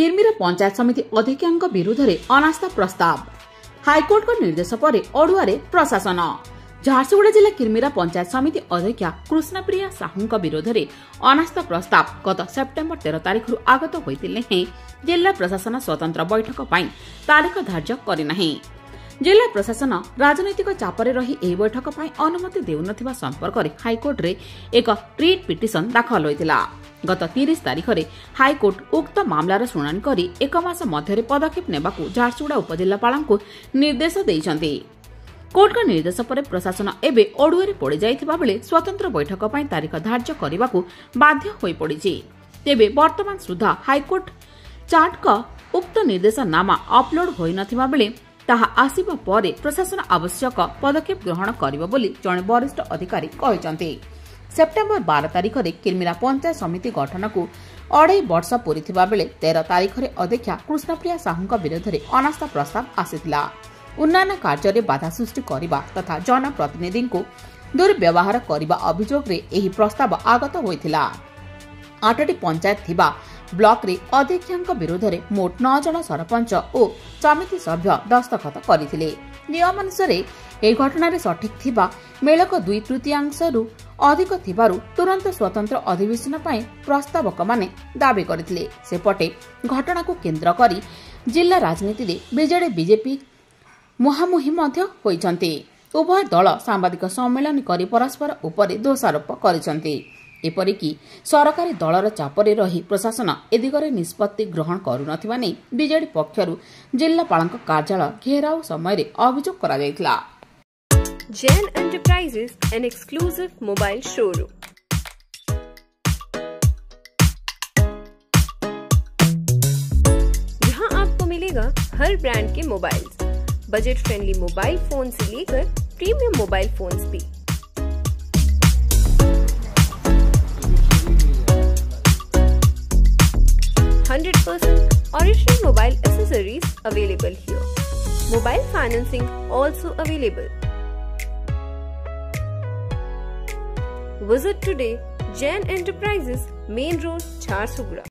किरमीर पंचायत समिति अध्यक्ष विरुद्ध में अनास्था प्रस्ताव। हाइकोर्ट निर्देश पर अड़ुआ प्रशासन। झारसुगुड़ा जिला किरमीरा पंचायत समिति अध्यक्षा कृष्णप्रिया साहू विरोध में अनास्था प्रस्ताव गत सेप्टेम्बर 13 तारिख आगत होते जिला प्रशासन स्वतंत्र बैठक पर तारीख धार्य करना। जिला प्रशासन राजनैतिक चापरे रही ଏହି बैठक पर अनुमति देउनथिबा संपर्क में हाइकोर्ट रे एक रिट पिटिशन दाखल होइतिला। गत 30 तारिख में हाइकोर्ट उक्त मामलार शुणाणी करी एक मास मध्य पदक्षेप नेबाकू झारसुगुड़ा उपजिल्लापालଙ୍କୁ निर्देश देइछन्ति। कोर्ट का निर्देश पर प्रशासन एबे अड़ुआ पड़ जाइथिबा बेले स्वतंत्र बैठक पर तारीख धार्य करने बाध्य होई पड़िछि। तेबे वर्तमान सुधा हाइकोर्ट चार्ट का उक्त निर्देशनामा अपलोड होई नथिबा बेले ताहा आसिबा परे प्रशासन आवश्यक पदक्षेप ग्रहण करिबो बोली जणे वरिष्ठ अधिकारी कहिसंति। सेप्टेम्बर 12 तारिख में किरमीरा पंचायत समिति गठन को 2.5 वर्ष पूरीथिबा बेले 13 तारिख में अध्यक्षा कृष्णप्रिया साहू विरोध में अनास्था प्रस्ताव आसीथिला। उन्नयन कार्य में बाधा सृष्टि करने तथा जनप्रतिनिधि को दुर्व्यवहार करने अभियोग रे एही प्रस्ताव आगत होइथिला। 8टी पंचायत थिबा ब्लॉक रे अध्यक्षांक विरोध में मोट 9 जन सरपंच और समिति सभ्य दस्तखत करथिले। नियम अनुसार ଏହି ଘଟଣାରେ ସଠିକ ଥିବା ମେଳକ 2/3 ଅଧିକ ଥିବାରୁ ତୁରନ୍ତ ସ୍ୱତନ୍ତ୍ର ଅଧିବେଶନ ପାଇଁ ପ୍ରସ୍ତାବକମାନେ ଦାବି କରିଥିଲେ। ସେପଟେ ଘଟଣାକୁ କେନ୍ଦ୍ର କରି ଜିଲ୍ଲା ରାଜନୀତିରେ ବିଜେଡି ବିଜେପି ମୁହାଁମୁହିଁ ମଧ୍ୟ ହୋଇଛନ୍ତି। ଉଭୟ ଦଳ ସାମ୍ବାଦିକ ସମ୍ମିଳନୀ କରି ପରସ୍ପର ଉପରେ ଦୋଷାରୋପ କରିଛନ୍ତି। एपरिकी सरकारी दलर चापरे रही प्रशासन ए दिगरे निष्पत्ति ग्रहण करुनथिबा नै बीजेडी पक्षरु जिल्लापालଙ୍କ कार्यालय घेराव समय अभियोग करा जायतिला। Jain enterprises an exclusive mobile showroom. यहाँ आपको मिलेगा हर ब्रांड के mobiles, budget friendly mobile phone से लेकर प्रीमियम मोबाइल फोन्स भी। Original mobile accessories available here. Mobile financing also available. Visit today Jain Enterprises, Main Road, Jharsuguda.